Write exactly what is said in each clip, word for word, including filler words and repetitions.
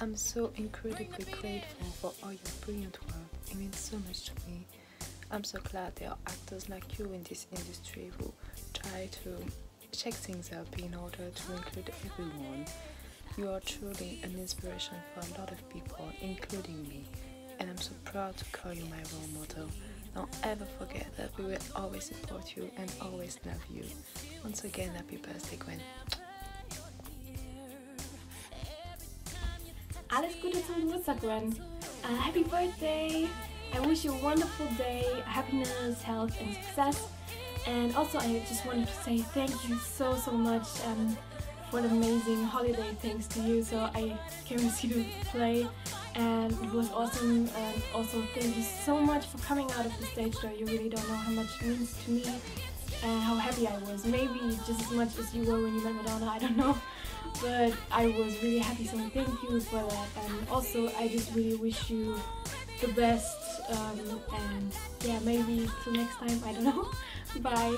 I'm so incredibly grateful for all your brilliant work. It means so much to me. I'm so glad there are actors like you in this industry who try to check things up in order to include everyone. You are truly an inspiration for a lot of people, including me, and I'm so proud to call you my role model. Don't ever forget that we will always support you and always love you. Once again, happy birthday, Gwen. Alles Gute zum Geburtstag, Gwen. Uh, happy birthday! I wish you a wonderful day, happiness, health, and success. And also, I just wanted to say thank you so, so much um, for the amazing holiday thanks to you. So I came to see the play, and it was awesome. And also, thank you so much for coming out of the stage door. You really don't know how much it means to me and how happy I was. Maybe just as much as you were when you met Madonna, I don't know. But I was really happy, so thank you for that. And also, I just really wish you the best. Um, and yeah, maybe till next time, I don't know. Bye.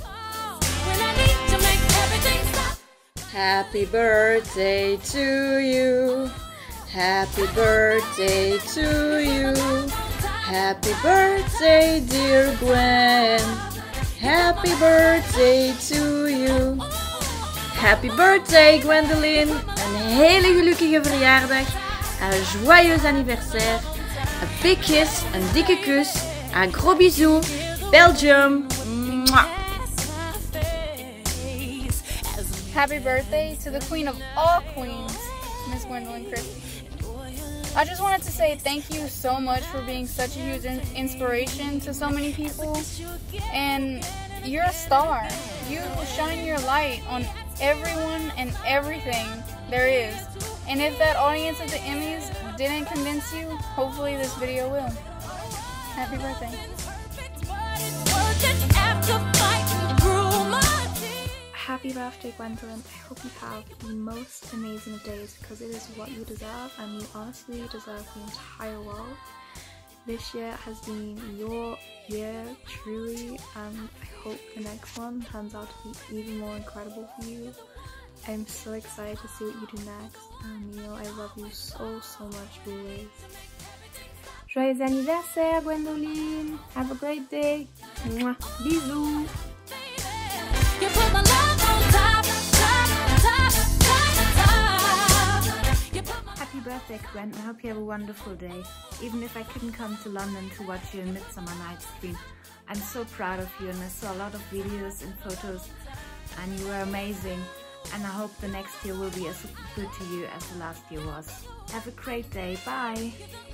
Happy birthday to you. Happy birthday to you. Happy birthday, dear Gwen. Happy birthday to you. Happy birthday, Gwendoline. Een hele gelukkige verjaardag. Een joyeux anniversaire. Een big kiss, een dikke kus. Een gros bisou. Belgium. Mwah. Happy birthday to the queen of all queens, Miss Gwendoline Christie. I just wanted to say thank you so much for being such a huge inspiration to so many people. And you're a star. You shine your light on everyone and everything there is. And if that audience at the Emmys didn't convince you, hopefully this video will. Happy birthday. Happy birthday, Gwendoline. I hope you have the most amazing of days because it is what you deserve, and you honestly deserve the entire world. This year has been your year, truly, and I hope the next one turns out to be even more incredible for you. I'm so excited to see what you do next, and you know I love you so, so much always. Joyeux anniversaire, Gwendoline! Have a great day! Mwah. Bisous! You put my love on top, top, top, top, top. Happy birthday, Gwen. I hope you have a wonderful day. Even if I couldn't come to London to watch you in Midsummer Night's Dream, I'm so proud of you, and I saw a lot of videos and photos, and you were amazing. And I hope the next year will be as good to you as the last year was. Have a great day. Bye.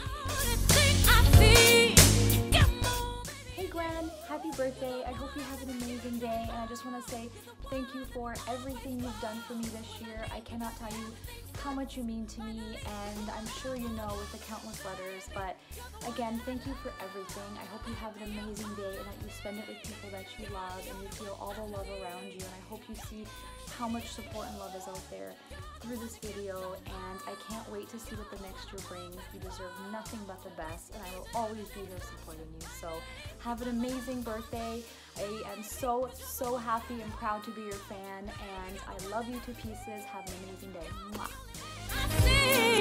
Hey Gwen, happy birthday. I hope you have an amazing day, and I just want to say thank you for everything you've done for me this year. I cannot tell you how much you mean to me, and I'm sure you know with the countless letters, but again, thank you for everything. I hope you have an amazing day and that you spend it with people that you love and you feel all the love around you, and I hope you see how much support and love is out there through this video, and I can't wait to see what the next year brings. You deserve nothing but the best, and I will always be here supporting you. So have an amazing birthday. I am so, so happy and proud to be your fan, and I love you to pieces. Have an amazing day. Mwah.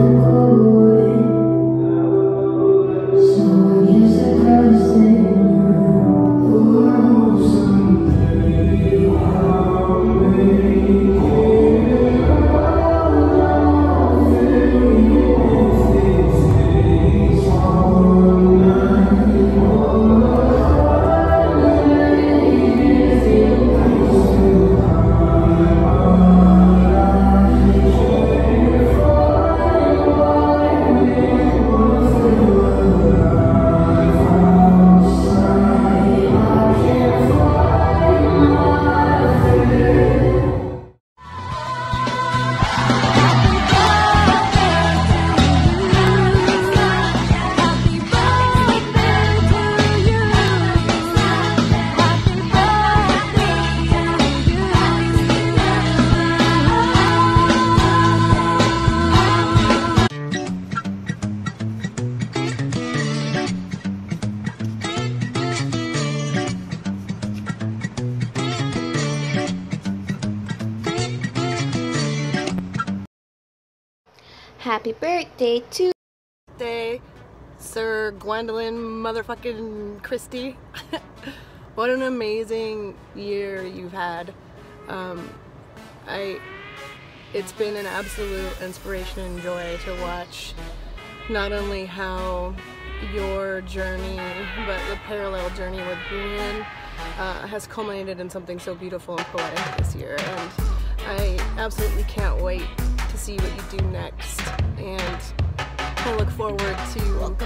Happy birthday to Day, Sir Gwendoline motherfucking Christie. What an amazing year you've had. Um, I, it's been an absolute inspiration and joy to watch not only how your journey, but the parallel journey with Gwen uh, has culminated in something so beautiful and poetic this year. And I absolutely can't wait to see what you do next, and I look forward to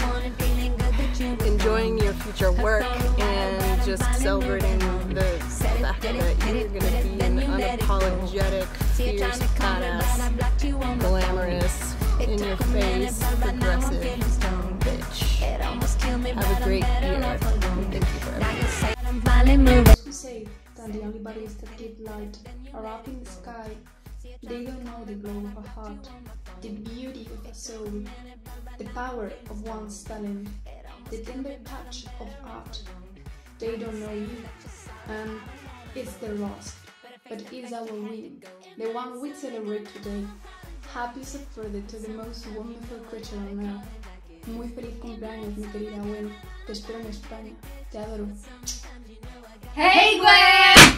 enjoying your future work and just celebrating the fact that you're going to be an unapologetic, fierce, badass, glamorous, in your face, progressive bitch. Have a great year. Thank you for everything. To say that the only bodies that give light are up in the sky. They don't know the glow of a heart, the beauty of a soul, the power of one's talent, the tender touch of art. They don't know you, and it's their loss, but it's our win, the one we celebrate today. Happiest of birthday to the most wonderful creature on earth. Muy feliz cumpleaños, mi querida Gwen. Te espero en España. Te adoro. Hey Gwen!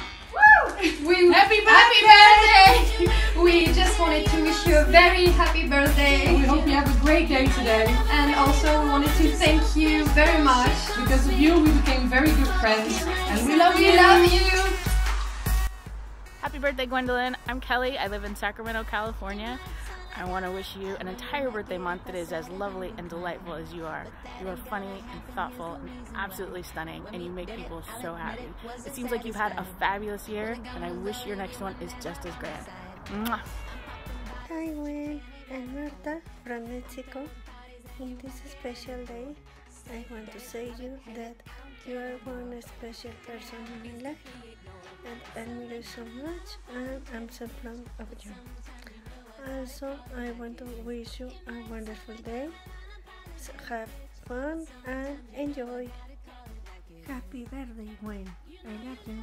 We, happy birthday! birthday! We just wanted to wish you a very happy birthday. We hope you have a great day today. And also we wanted to thank you very much. Because of you we became very good friends. And we love you! We love you! Happy birthday, Gwendoline. I'm Kelly. I live in Sacramento, California. I want to wish you an entire birthday month that is as lovely and delightful as you are. You are funny and thoughtful and absolutely stunning, and you make people so happy. It seems like you've had a fabulous year, and I wish your next one is just as grand. Mwah. Hi Gwen, I'm Marta from Mexico. In this special day, I want to say you that you are one special person in my life, and I admire you so much, and I'm so proud of you. Also, I want to wish you a wonderful day. So have fun and enjoy. Happy birthday, Gwen. I love you.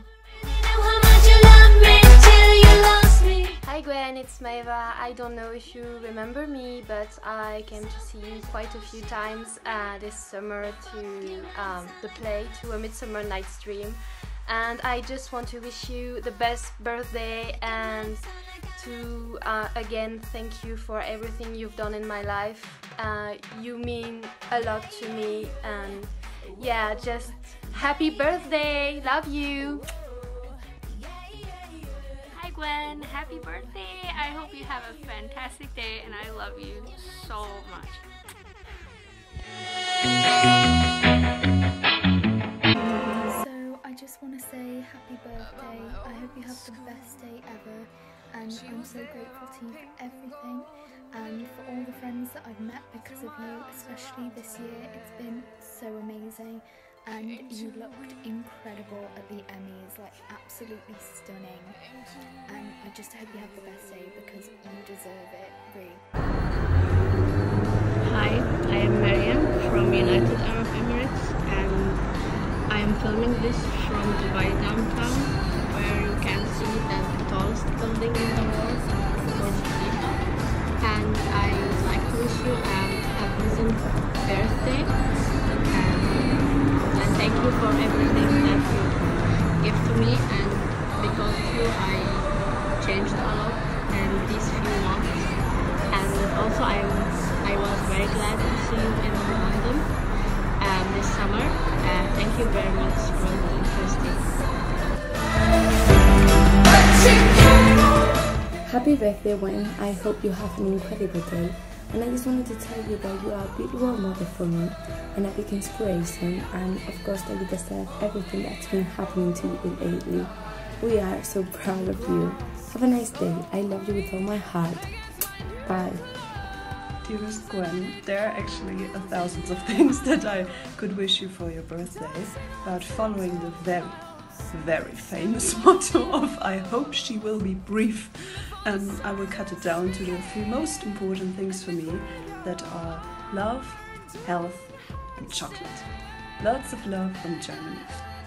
Hi Gwen, it's Maeva. I don't know if you remember me, but I came to see you quite a few times uh, this summer to um, the play, to A Midsummer Night's Dream. And I just want to wish you the best birthday and to uh, again thank you for everything you've done in my life. Uh, you mean a lot to me, and yeah, just happy birthday, love you. Hi Gwen, happy birthday. I hope you have a fantastic day and I love you so much. So I just want to say happy birthday. I hope you have the best day ever. And I'm so grateful to you for everything and for all the friends that I've met because of you, especially this year. It's been so amazing, and you looked incredible at the Emmys, like absolutely stunning. And I just hope you have the best day because you deserve it, really. Hi, I am Mariam from United Arab Emirates, and I am filming this from Dubai downtown, where you can see the tallest building in the world, Burj Khalifa, and I you um, a pleasant birthday, um, and thank you for everything that you give to me, and because of you I changed a lot in these few months, and also I was, I was very glad to see you in London um, this summer. Uh, thank you very much, Gwendoline Christie. Happy birthday, Gwen. I hope you have an incredible day. And I just wanted to tell you that you are a beautiful mother for me and a big inspiration, and of course that you deserve everything that's been happening to you lately. We are so proud of you. Have a nice day. I love you with all my heart. Bye. Dearest Gwen, there are actually a thousands of things that I could wish you for your birthday, but following the very, very famous motto of I hope she will be brief, um, I will cut it down to the few most important things for me that are love, health and chocolate. Lots of love from Germany.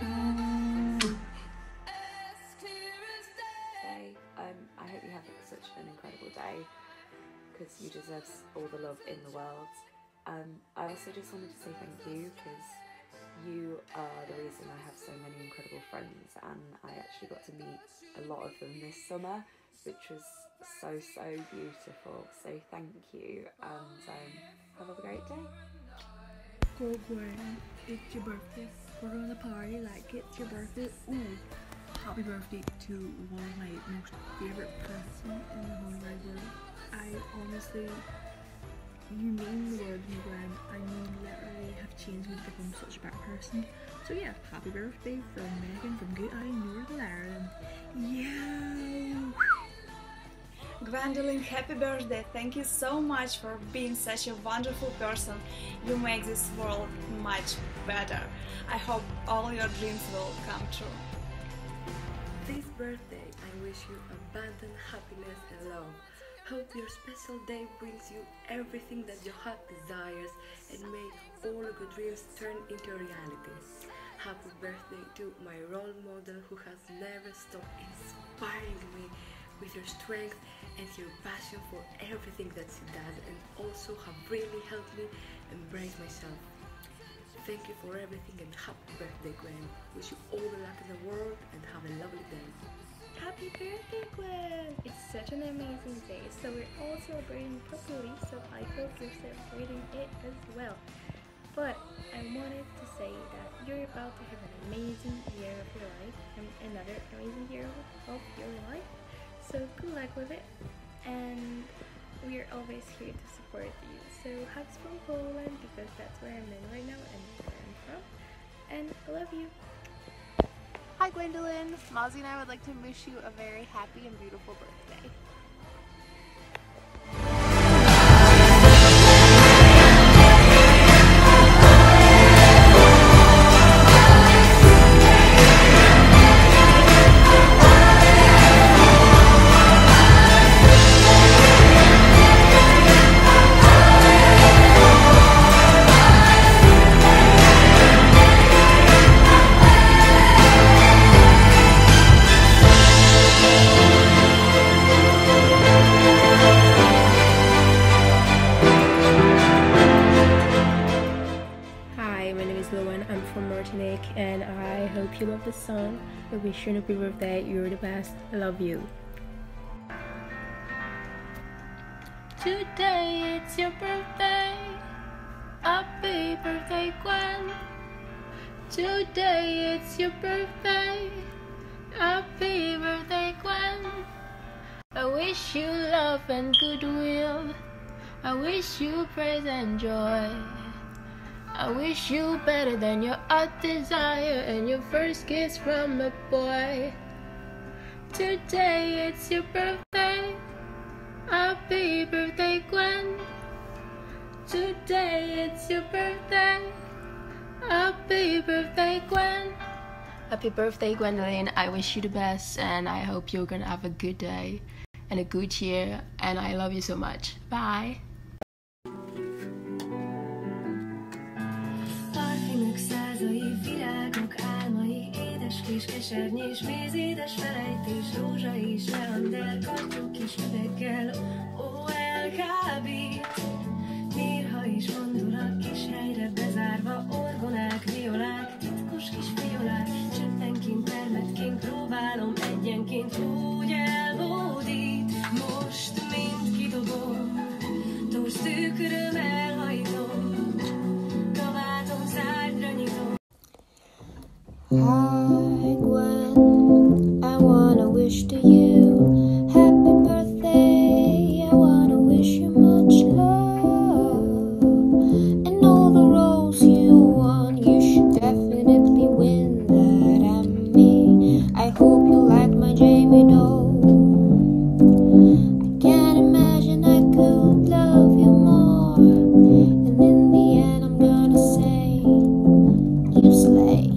Hey, um, I hope you have such an incredible day, because you deserve all the love in the world. Um, I also just wanted to say thank you, because you are the reason I have so many incredible friends, and I actually got to meet a lot of them this summer, which was so, so beautiful. So thank you, and um, have a great day. Go Gwen, it's your birthday. We're gonna party like it's your birthday. Ooh, happy birthday to one of my most favourite person in the whole wide world. I honestly, you mean the world to me, Gwen. I mean, literally have changed me to become such a better person. So yeah, happy birthday from Megan from Good Eye, Northern Ireland. Yeah. Gwendoline, happy birthday. Thank you so much for being such a wonderful person. You make this world much better. I hope all your dreams will come true. This birthday, I wish you abundant happiness and love. Hope your special day brings you everything that your heart desires, and may all of your dreams turn into reality. Happy birthday to my role model, who has never stopped inspiring me with your strength and your passion for everything that she does, and also have really helped me embrace myself. Thank you for everything, and happy birthday, Gwen. Wish you all the luck in the world and have a lovely day. Happy birthday, Gwen! It's such an amazing day, so we're all celebrating properly, so I hope you're celebrating it as well. But I wanted to say that you're about to have an amazing year of your life, and another amazing year of your life, so good luck with it, and we are always here to support you. So hugs from Poland, because that's where I'm in right now and where I'm from, and I love you. Hi Gwendolyn, Mozzie and I would like to wish you a very happy and beautiful birthday. And I hope you love the song. I wish you a happy birthday. You're the best. I love you. Today it's your birthday. Happy birthday, Gwen. Today it's your birthday. Happy birthday, Gwen. I wish you love and goodwill. I wish you praise and joy. I wish you better than your heart desire and your first kiss from a boy. Today it's your birthday. Happy birthday, Gwen. Today it's your birthday. Happy birthday, Gwen. Happy birthday, Gwendoline. I wish you the best, and I hope you're gonna have a good day and a good year, and I love you so much. Bye. Parfümök százai, virágok álmai, édes kis kesernyés, vízédes felejtés, rózsa és leander, kartyú kis üveggel, ó, elkábít. Hi Gwen, I wanna wish to you happy birthday. I wanna wish you much love and all the roles you won. You should definitely win that. I'm me. I hope you like my Jamie doll. I can't imagine I could love you more. And in the end I'm gonna say you slay.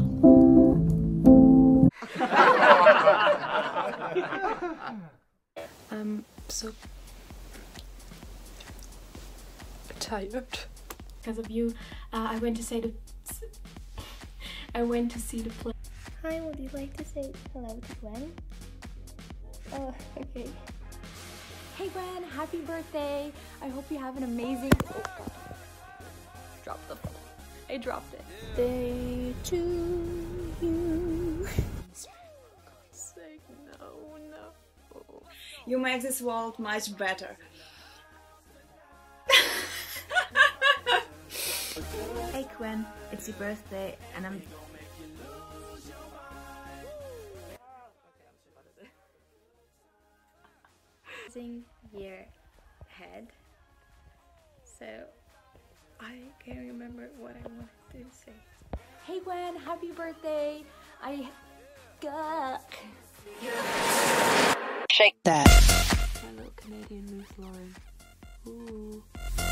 I'm so tired. Because of you, uh, I went to say the. I went to see the play. Hi, would you like to say hello to Gwen? Oh, okay. Hey Gwen, happy birthday! I hope you have an amazing. Oh God! Drop the phone. I dropped it. Day to you. Say no, no. You make this world much better. Hey Gwen, it's your birthday and I'm year ahead, so I can't remember what I wanted to say. Hey Gwen, happy birthday! I got. Shake that. My little Canadian Ruth Lauren. Ooh.